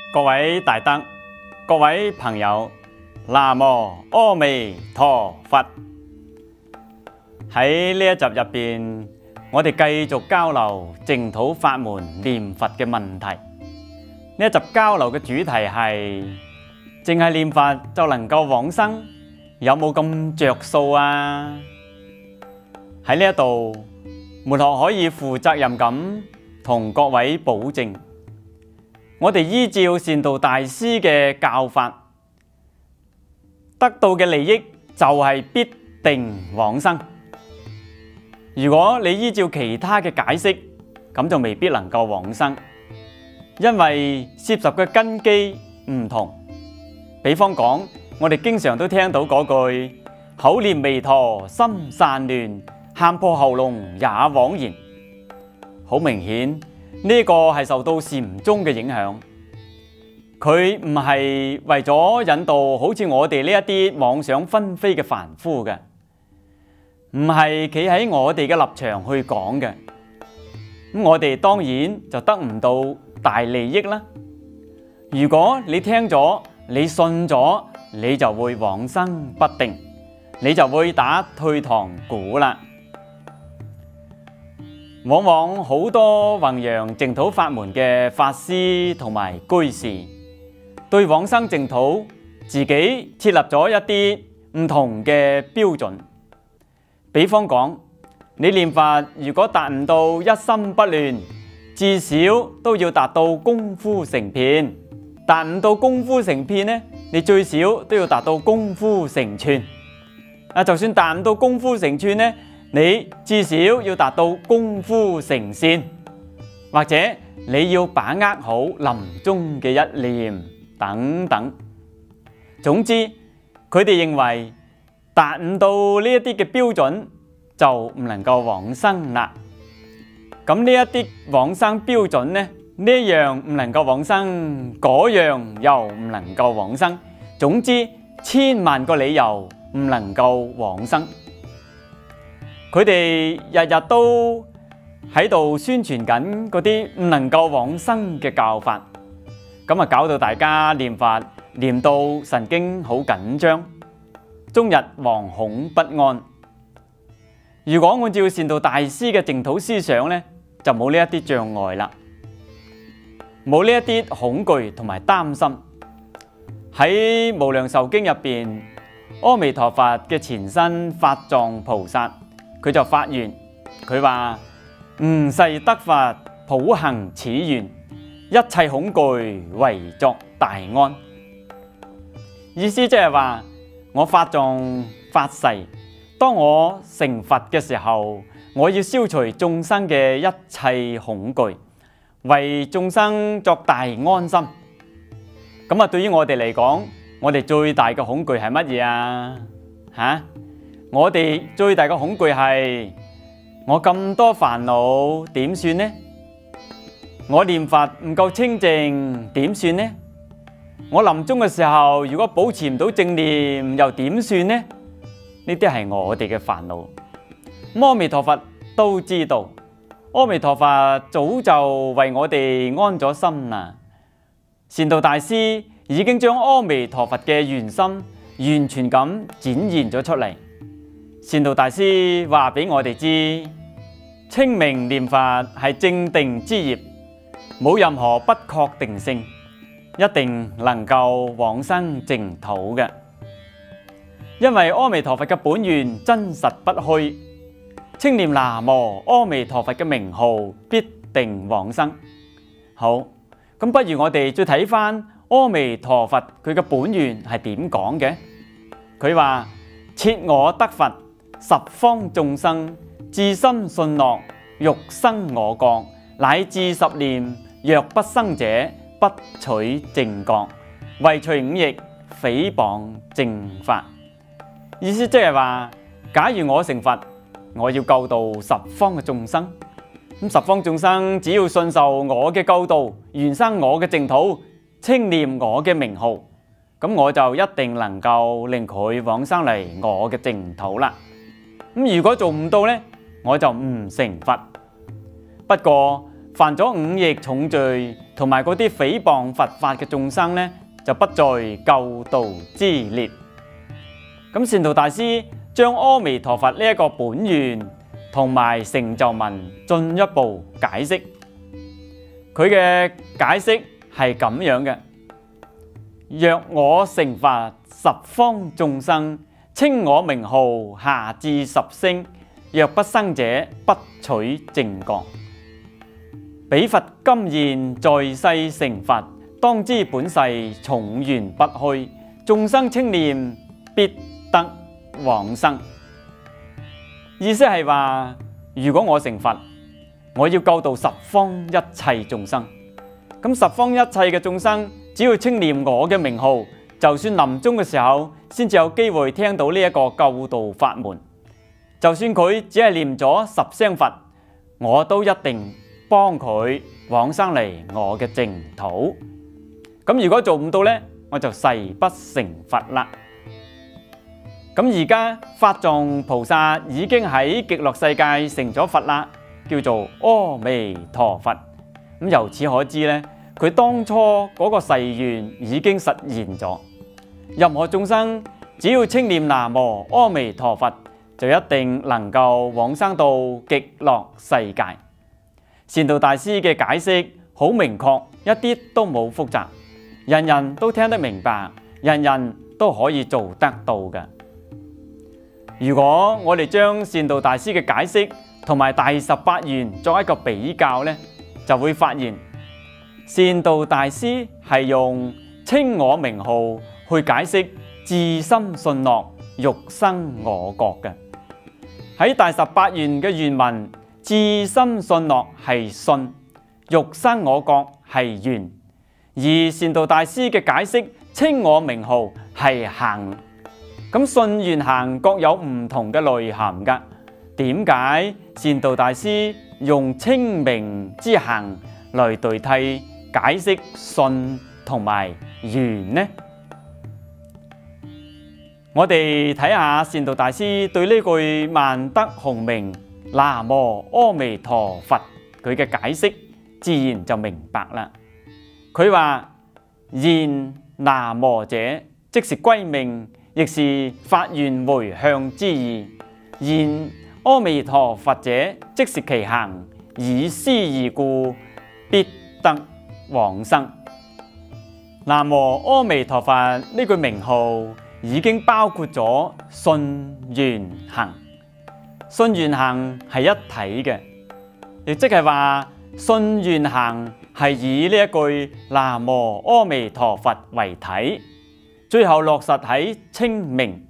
各位大德、各位朋友，南無阿彌陀佛。喺呢一集入邊，我哋繼續交流淨土法門念佛嘅問題。呢一集交流嘅主題係：淨係念佛就能夠往生，有冇咁着數啊？喺呢一度，門學可以負責任咁同各位保證，我哋依照善導大師嘅教法，得到嘅利益就係必定往生。如果你依照其他嘅解釋，咁就未必能夠往生，因為涉及嘅根基唔同。比方講，我哋經常都聽到嗰句口念彌陀心散亂，喊破喉嚨也枉然。好明顯，呢個係受到禪宗嘅影響，佢唔係為咗引導好似我哋呢一啲妄想紛飛嘅凡夫嘅，唔係企喺我哋嘅立場去講嘅。咁我哋當然就得唔到大利益啦。如果你聽咗，你信咗，你就會往生不定，你就會打退堂鼓啦。往往好多弘揚淨土法門嘅法師同埋居士，對往生淨土自己設立咗一啲唔同嘅標準。比方講，你念佛如果達唔到一心不亂，至少都要達到功夫成片；達唔到功夫成片呢，你最少都要達到功夫成寸。就算達唔到功夫成寸呢，你至少要達到功夫成善，或者你要把握好臨終嘅一念等等。總之，佢哋認為達唔到呢一啲嘅標準就唔能夠往生啦。咁呢一啲往生標準呢，呢樣唔能夠往生，嗰樣又唔能夠往生。總之，千萬個理由唔能夠往生。佢哋日日都喺度宣傳緊嗰啲唔能夠往生嘅教法，咁搞到大家念佛念到神經好緊張，終日惶恐不安。如果按照善導大師嘅淨土思想呢，就冇呢一啲障礙啦，冇呢一啲恐懼同埋擔心。喺無量壽經入邊，阿彌陀佛嘅前身法藏菩薩，佢就發願，佢話吾誓得佛普行此願，一切恐懼唯作大安。意思即係話，我法藏發誓，當我成佛嘅時候，我要消除眾生嘅一切恐懼，為眾生作大安心。咁對於我哋嚟講，我哋最大嘅恐懼係乜嘢啊？我哋最大嘅恐懼係，我咁多煩惱點算呢？我念佛唔夠清淨點算呢？我臨終嘅時候如果保持唔到正念又點算呢？呢啲係我哋嘅煩惱。阿彌陀佛都知道，阿彌陀佛早就為我哋安咗心啦。善導大師已經將阿彌陀佛嘅原心完全咁展現咗出嚟。善導大師話俾我哋知，清明念佛係正定之業，冇任何不確定性，一定能夠往生淨土嘅。因為阿彌陀佛嘅本願真實不虛，稱念南無阿彌陀佛嘅名號必定往生。好，咁不如我哋再睇翻阿彌陀佛佢嘅本願係點講嘅？佢話：設我得佛，十方眾生至心信樂，欲生我國，乃至十念，若不生者，不取正覺，為除五逆，誹謗正法。意思即係話，假如我成佛，我要救度十方嘅眾生，咁十方眾生只要信受我嘅救度，願生我嘅淨土，稱念我嘅名號，咁我就一定能夠令佢往生嚟我嘅淨土啦。咁如果做唔到呢，我就唔成佛。不過犯咗五逆重罪， 同埋嗰啲誹謗佛法嘅眾生呢，就不在救度之列。咁善導大師將阿彌陀佛呢一個本願同埋成就文進一步解釋，佢嘅解釋係咁樣嘅：若我成佛，十方眾生稱我名號，下至十聲；若不生者，不取正覺。彼佛今現在世成佛，當知本世重緣不虛，眾生稱念必得往生。意思係話，如果我成佛，我要救度十方一切眾生。咁十方一切嘅眾生，只要稱念我嘅名號，就算臨終嘅時候，先至有機會聽到呢一個救度法門。就算佢只係念咗10聲佛，我都一定幫佢往生嚟我嘅淨土。咁如果做唔到呢，我就誓不成佛啦。咁而家法藏菩薩已經喺極樂世界成咗佛啦，叫做阿彌陀佛。咁由此可知呢，佢當初嗰個誓願已經實現咗。任何眾生只要稱念南無阿彌陀佛，就一定能夠往生到極樂世界。善導大師嘅解釋好明確，一啲都冇複雜，人人都聽得明白，人人都可以做得到嘅。如果我哋將善導大師嘅解釋同埋第18願作一個比較呢，就會發現善導大師係用稱我名號去解釋自心信樂，欲生我覺嘅。喺第18願嘅願文，自心信樂係信，欲生我覺係願，而善導大師嘅解釋稱我名號係行。咁信願行各有唔同嘅內涵㗎。點解善導大師用稱名之行嚟代替解釋信同埋願呢？我哋睇下善導大師對呢句萬德洪名南無阿彌陀佛佢嘅解釋，自然就明白啦。佢話言南無者，即是歸命，亦是發願回向之意；言阿彌陀佛者，即是其行，以思而故，必得往生。南無阿彌陀佛呢句名號已經包括咗信願行，信願行係一體嘅，亦即係話信願行係以呢一句南無阿彌陀佛為體，最後落實喺稱名。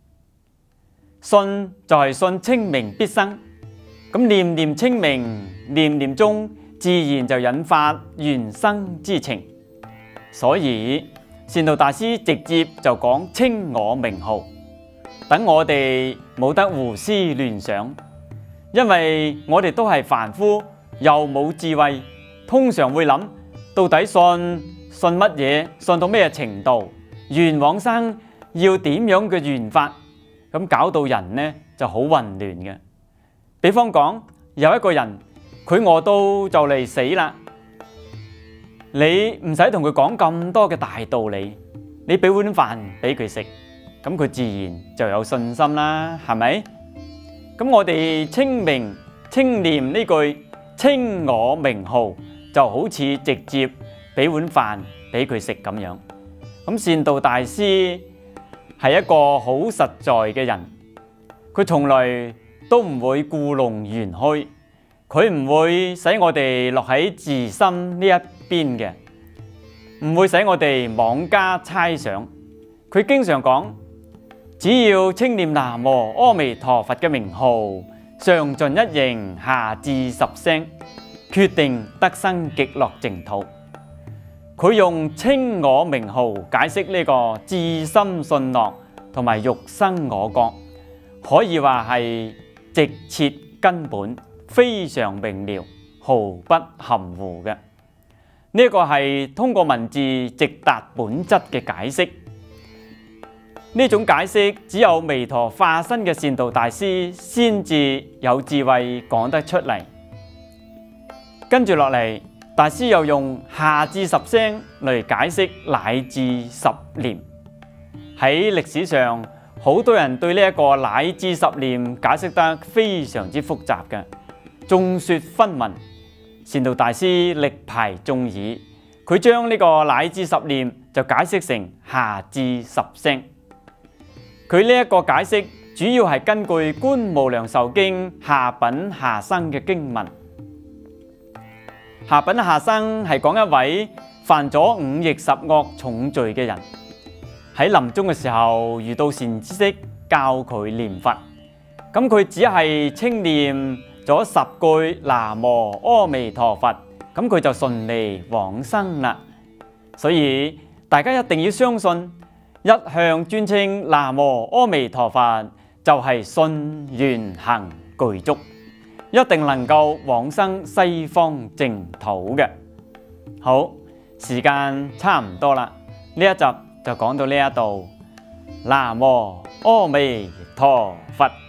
信就係信稱名必生，咁念念稱名，念念中自然就引發緣生之情。所以善導大師直接就講稱我名號，等我哋冇得胡思亂想，因為我哋都係凡夫，又冇智慧，通常會諗到底信乜嘢，信到咩程度，願往生要點樣嘅願法，咁搞到人呢就好混亂嘅。比方講，有一個人佢餓到就嚟死啦，你唔使同佢講咁多嘅大道理，你俾碗飯俾佢食，咁佢自然就有信心啦，係咪？咁我哋稱名稱念呢句稱我名號，就好似直接俾碗飯俾佢食咁樣。咁善導大師係一個好實在嘅人，佢從來都唔會故弄玄虛，佢唔會使我哋落喺自心呢一邊嘅，唔會使我哋妄加猜想。佢經常講，只要稱念南無阿彌陀佛嘅名號，上盡一形，下至10聲，決定得生極樂淨土。佢用稱我名號解釋呢個自心信樂同埋欲生我覺，可以話係直切根本，非常明了，毫不含糊嘅。呢個係通過文字直達本質嘅解釋。呢種解釋只有彌陀化身嘅善導大師先至有智慧講得出嚟。跟住落嚟， 大師又用下至十聲嚟解釋乃至十念。喺歷史上，好多人對呢一個乃至十念解釋得非常之複雜嘅，眾說紛紜。善導大師力排眾議，佢將呢個乃至十念就解釋成下至十聲。佢呢一個解釋主要係根據《觀無量壽經》下品下生嘅經文。下品下生係講一位犯咗五逆十惡重罪嘅人，喺臨終嘅時候遇到善知識教佢念佛，咁佢只係稱念咗10句南無阿彌陀佛，咁佢就順利往生啦。所以大家一定要相信，一向尊稱南無阿彌陀佛就係信願行具足，一定能夠往生西方淨土嘅。好，時間差唔多啦，呢一集就講到呢一度。南無阿彌陀佛。